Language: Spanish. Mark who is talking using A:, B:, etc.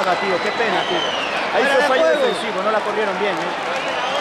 A: haga, tío. Qué pena, tío. Ahí fue fallo defensivo, no la corrieron bien,